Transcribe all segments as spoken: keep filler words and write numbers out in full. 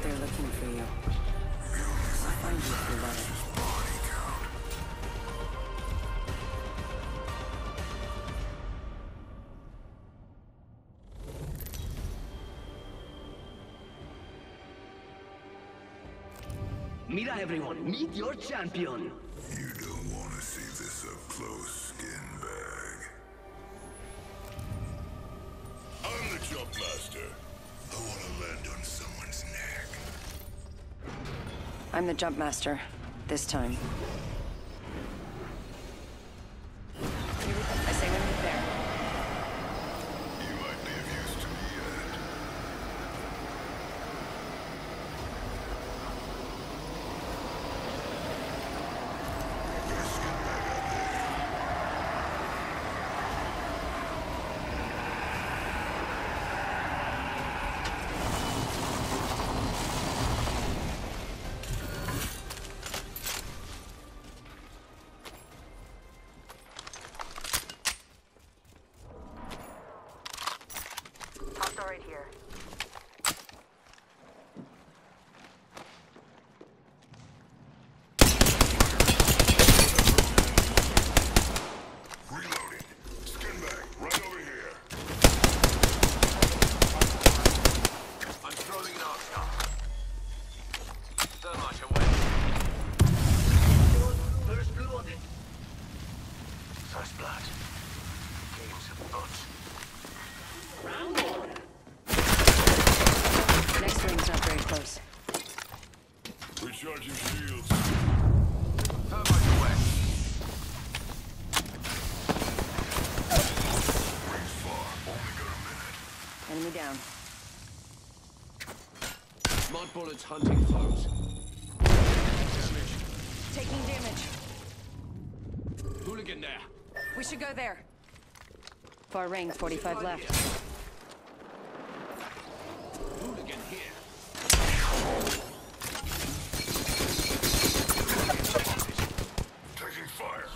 They're looking for you. I'll find you if you let it. Mira everyone, meet your champion! You don't want to see this up close, skin bag. I'm the jump master. I want to land on someone's neck. I'm the jump master. This time. I say we meet there. You might be of use to me yet. There's skin bag out there. Hostile right here. Reloading. Skin bag, right over here. I'm throwing an arc star. Thermite away. First blood! First blood. Game's afoot. Round one! Next ring's not very close. Recharging shields. Thermite away. Rings far. Only got a minute. Enemy down. Smart bullets hunting foes. Damage. Taking damage. Hooligan there. We should go there. Far ring, forty-five left. Hooligan here. Taking fire.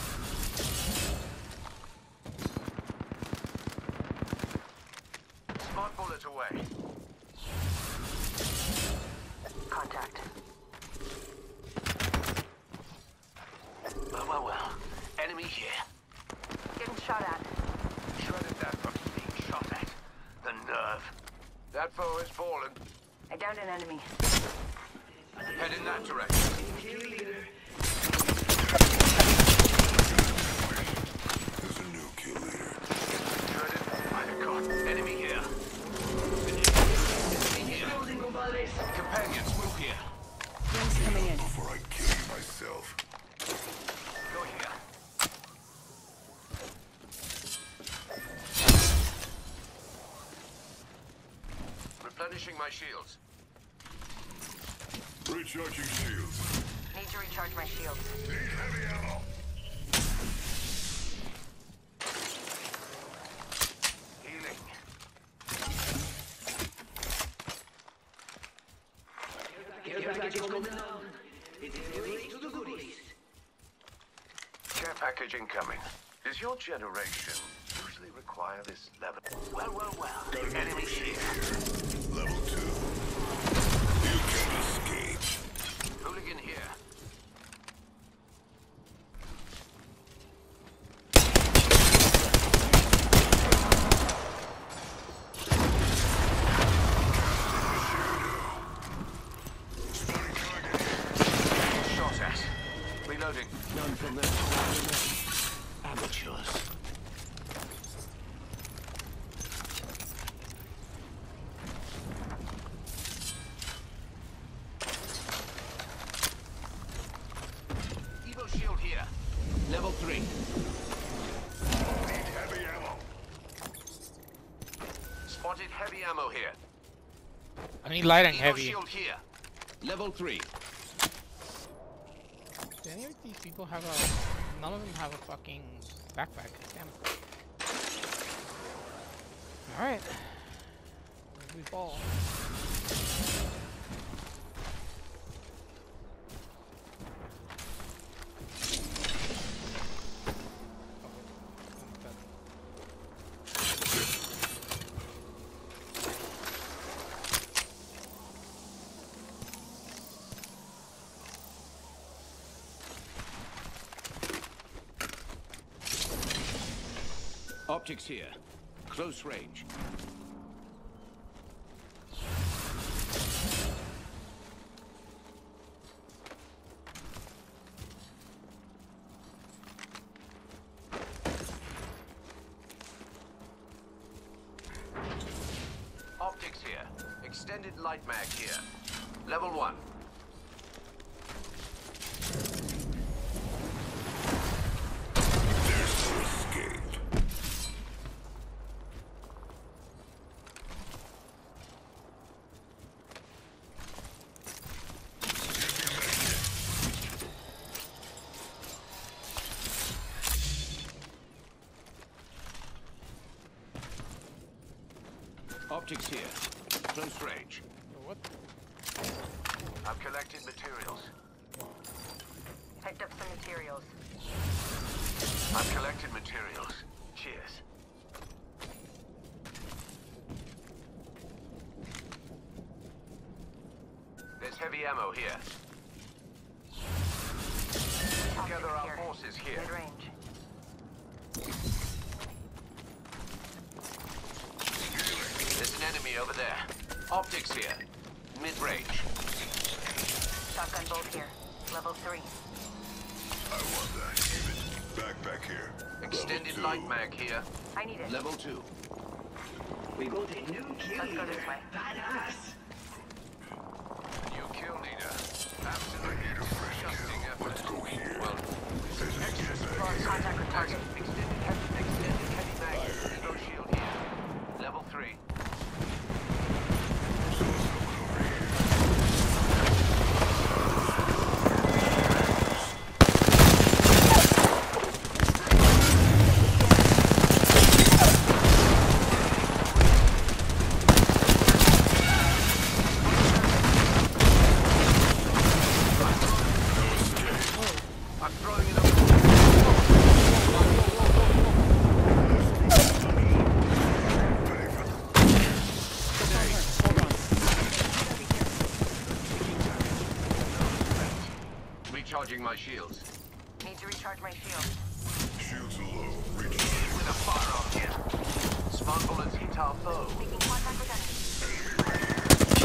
Smart bullet away. Contact. Well, well, well. Enemy here. Getting shot at. Shredded that from being shot at. The nerve. That foe is fallen. I downed an enemy. Head in that direction. There's a new kill leader. Shredded. By the god. Enemy here. Enemy here. Companions, move here. Ring's coming in. Before I kill you myself. Go here. Replenishing my shields. Recharging shields. Need to recharge my shields. Need heavy ammo. Healing. Care package coming down. It is way to the goodies. Care package incoming. Does your generation usually require this level? Well, well, well. Enemy here. Level two. You can escape. Hooligan here. Spotting target. Shot at. Reloading. None from that. Amateurs. Evo shield here. Level three. Need heavy ammo. Spotted heavy ammo here. I need light and Evo heavy. shield here. Level three. Do any of these people have a... None of them have a fucking backpack. Damn it. Alright. We fall. Optics here. Close range. Optics here. Extended light mag here. Level one. There's no escape. Optics here. Close range. What? I've collected materials. Picked up some materials. I've collected materials. Cheers. There's heavy ammo here. Together our here. forces here. Mid-range. There's an enemy over there. Optics here. Mid-range. Shotgun bolt here. Level three. I want that. Give it. Backpack here. Extended Level two. light mag here. I need it. Level two. We got a new kill Let's go this leader. way. Badass. New kill leader. I Absolutely need a fresh disgusting kill. effort. Let's go here. Well, There's an extra bag here. Contact with target. extended heavy, extended heavy mag. There's no shield here. Level three. So someone over here. I'm throwing it over. Recharging my shields. Need to recharge my shield. Shields low. Recharge. With a firearm here. Spawn bullets hit our foe. Making contact with enemy.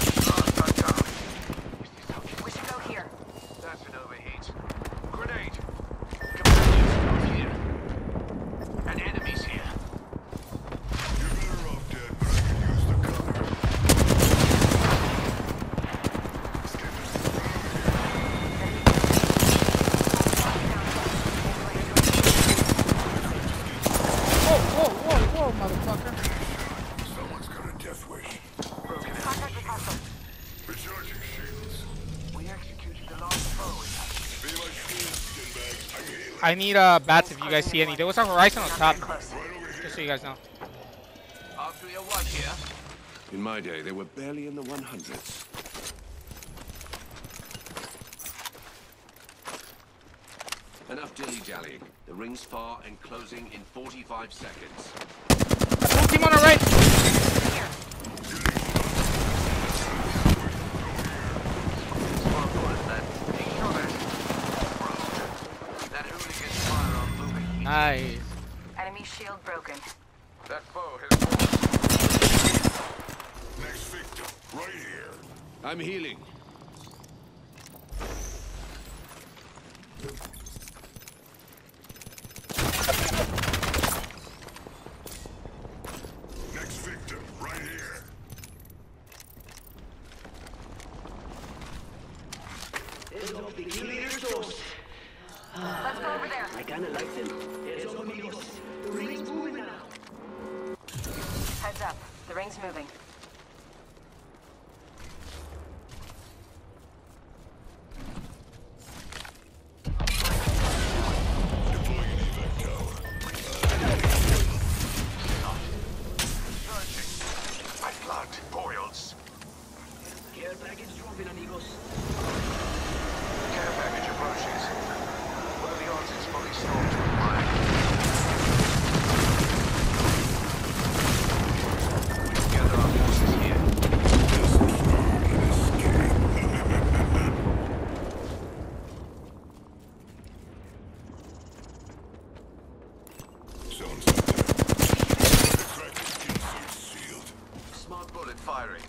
We should go here. That's an overheat. Grenade. Companions here. And enemies here. You're better off dead, but I can use the cover. Whoa, whoa, whoa, whoa, motherfucker. Someone's got a death wish. Broken in. Contact with hostile. Recharging shields. We executed the last foe in that. Be my shield, skinbags. I'm healing. I need uh bats if you guys see any. There was a Horizon on Not top, very close. Right over here. just so you guys know. R three oh one here. In my day, they were barely in the one hundreds. Enough dilly-dallying. The ring's far and closing in forty-five seconds. Full team on our right. Spawn bullets then. Take shot at. That hooligan's firearm moving. Nice. Enemy shield broken. That foe has... Next victim. Right here. I'm healing. Next victim. Right here. Here's off the kill leader's toast. Let's go over there. I kinda like them. Here's off amigos. The ring's moving now. Heads up. The ring's moving. Deploying an evac tower. Searching. My blood boils. Care package dropping, amigos. Care package approaches. What are the odds it's fully stocked with mine? We gather our forces here. Sounds like that. Last bullet firing.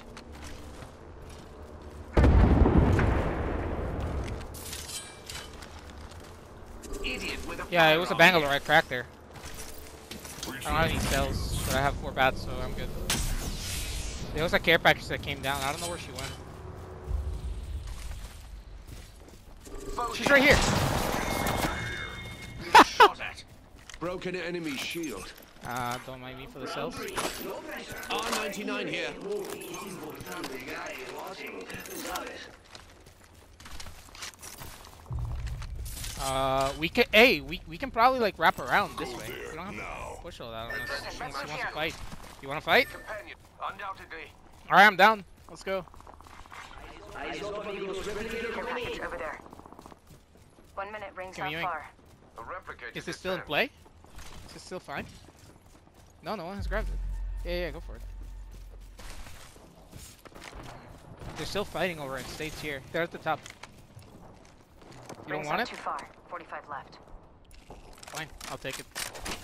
Idiot with a Yeah, it was a firearm. Bangalore. I cracked there. I don't have any cells, but I have four bats, so I'm good. There was a care package that came down. I don't know where she went. She's right here. Shot at. Broken enemy shield. Uh, don't mind me for the cells. R ninety-nine here. Uh, we can. Hey, we we can probably like wrap around this way. We don't have now. to push all that unless she wants to fight. You want to fight? Companion. Undoubtedly. All right, I'm down. Let's go. Care package over there. One minute, rings Can not we- far. A replicator. Is this still in play? Is this still fine? No, no one has grabbed it. Yeah, yeah, go for it. They're still fighting over it. States here. They're at the top. You don't Rings want not it? too far. forty-five left. Fine, I'll take it.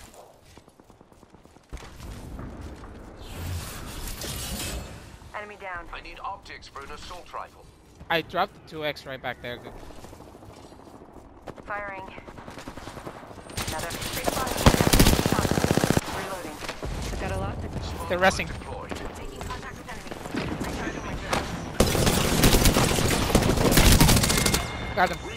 Enemy down. I need optics for an assault rifle. I dropped the two X right back there. Good. Firing. Another. Reloading. I got a lot. They're resting. Deployed. Taking contact with enemy. Recharging my shield. Got them.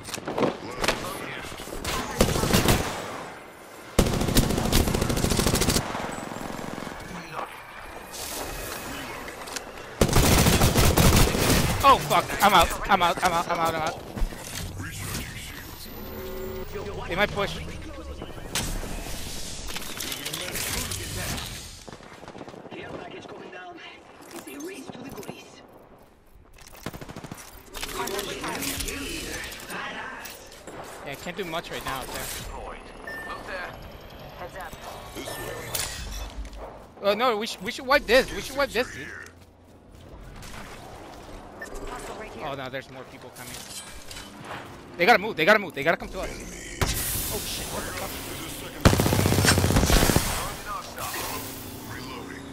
Oh fuck! I'm out. I'm out. I'm out. I'm out. I'm out. They might push. Care package coming down. It's a race to the goodies. Yeah, I can't do much right now out there. Deployed. Look there. Heads up. This way. Oh no, we should we should wipe this. We should wipe this, dude. Hostile right here. Oh no, there's more people coming. They gotta move. They gotta move. They gotta come to us. Oh shit! What the fuck? Reloading.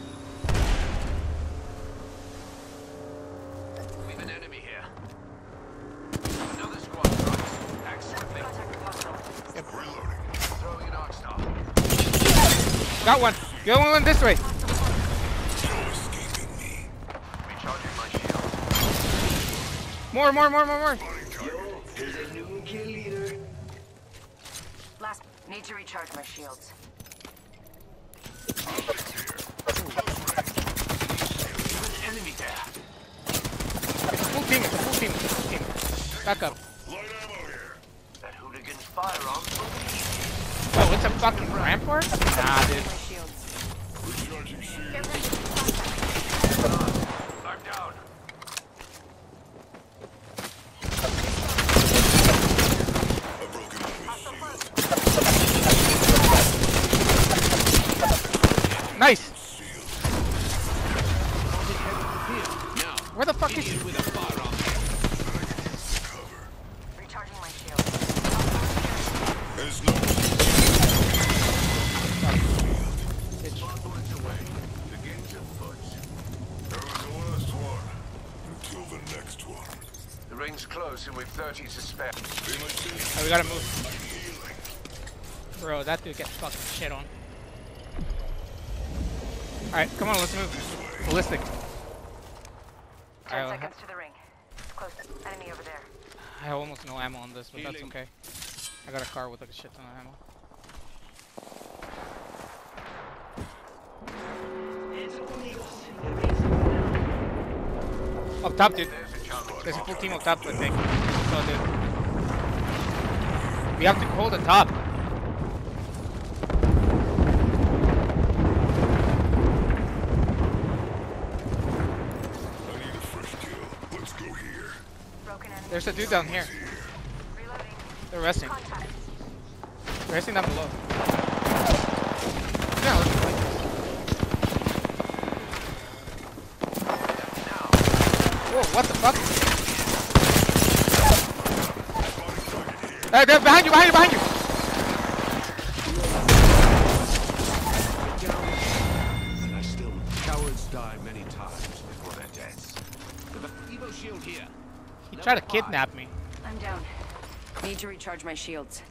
We've an enemy here. Another squad strikes. Act swiftly. Contact with hostile. Reloading. Throwing an arc star. Got one. Go one this way. No escaping me. Recharging my shield. More, more, more, more, more. There's a new kill leader. Last. Need to recharge my shields. Enemy there. Full team. It's a full team. It's a full team. Back up. Light ammo here. That hooligan's firearms will be Oh, it's a fucking rampart? Nah, dude. My shields. Recharging shield. Care package contact. I'm down. A broken enemy shield. Nice. Now, Where the fuck is idiot he? with a firearm. Cover. Recharging my shield. There's no Five bullets away. The game's afoot. That was the last one. Until the next one. The ring's close and we've thirty to spare. They might say Oh, we gotta move. I'm healing. Bro, that dude gets fucking shit on. Alright, come on, let's move. Ballistic. Ten I, seconds to the ring. Close. Enemy over there. I have almost no ammo on this, but that's Healing. okay. I got a car with like a shit ton of ammo. Up top, dude. There's a challenge. There's a full team up top, I think. So, dude. We have to hold the top. I need a fresh kill. Let's go here. Broken enemy. There's a dude down here. Reloading. They're resting. Contact. They're resting down below. Yeah, let's fight this. Whoa, what the fuck? Hey, they're behind you, behind you, behind you! And I still, cowards die many times. times before their deaths. Evo shield here. He tried to kidnap me. I'm down. Need to recharge my shields.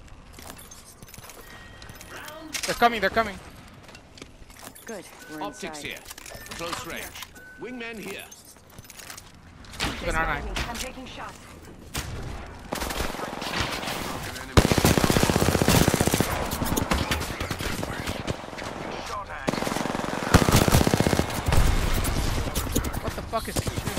They're coming, they're coming. Good. We're Optics inside. here. Close range. Wingman here. Keep an eye on nine. I'm taking shots. Shot at. What the fuck is he doing?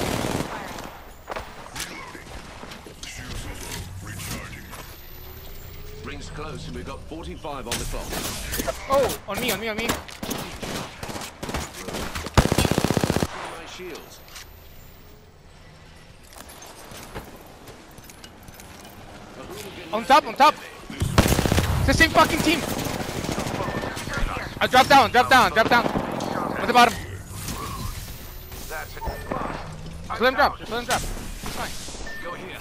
Shields are low. Recharging. Rings close and we've got forty-five on the clock. Oh, on me, on me, on me. My shields. On top, on top. It's the same fucking team. I drop down, drop down, drop down. At the bottom. That's it. Just let him drop, just let him drop. It's fine. Go here.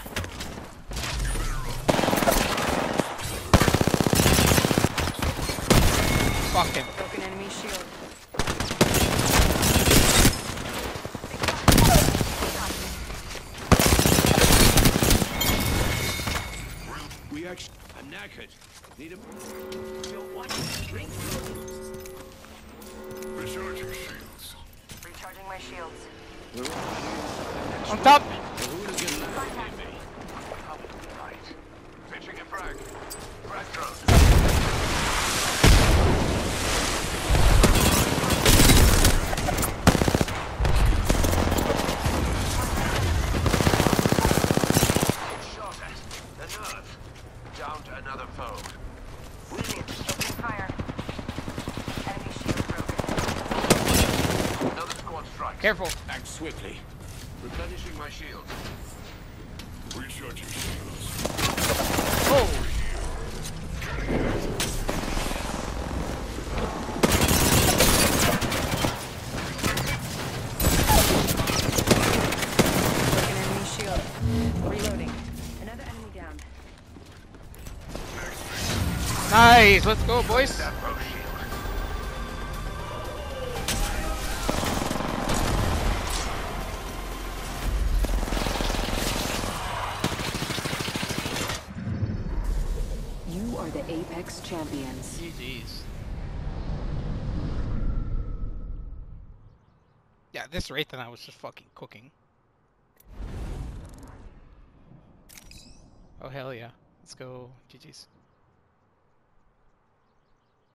Fuck him. Broken enemy shield. We actually. I'm knackered. Need a. Recharging shields. Recharging my shields. We're all On top. The hooligan left near me. Right. Pitching a frag. Frag drone. Shot at. The nerve. Down to another foe. Opening fire. Enemy shield broken. Another squad strike. Careful. Act swiftly. Replenishing my shields. Recharging shields. Oh. Broken enemy shield. Reloading. Another enemy down. Nice. Let's go, boys. That foe shield. You are the Apex champions. G G's. Yeah, this Wraith and I was just fucking cooking. Oh hell yeah. Let's go. G G's.